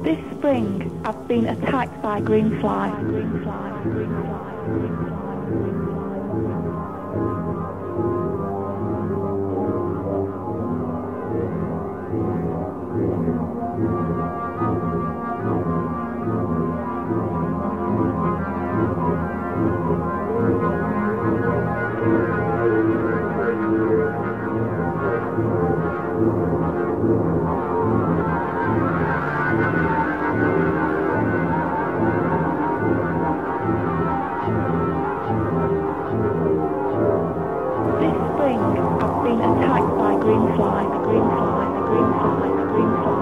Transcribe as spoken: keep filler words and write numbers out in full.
This spring, I've been attacked by Greenfly. Greenfly, Greenfly, Greenfly. This spring, I've been attacked by Greenfly, Greenfly, Greenfly, Greenfly.